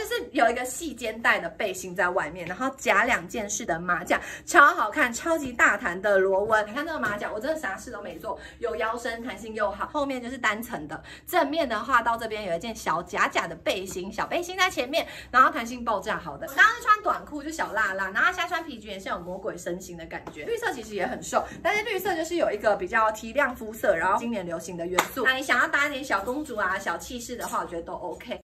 就是有一个细肩带的背心在外面，然后夹2件式的马甲，超好看，超级大弹的螺纹。你看这个马甲，我真的啥事都没做，有腰身，弹性又好。后面就是单层的，正面的话到这边有一件小夹的背心，小背心在前面，然后弹性爆炸好的。我刚刚是穿短裤就小辣辣，然后现在穿皮裙也是有魔鬼身形的感觉。绿色其实也很瘦，但是绿色就是有一个比较提亮肤色，然后今年流行的元素。那你想要搭一点小公主啊、小气势的话，我觉得都 OK。